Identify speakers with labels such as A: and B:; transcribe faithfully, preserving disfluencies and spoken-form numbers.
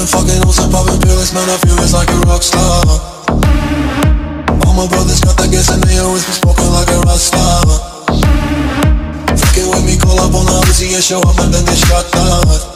A: been fucking hoes and popping pills, man, I feel it's like a rock star. All my brothers got that gas and they always been smoking like a rock star. Fucking with me, call up on the Uzi and show up and then they shot that.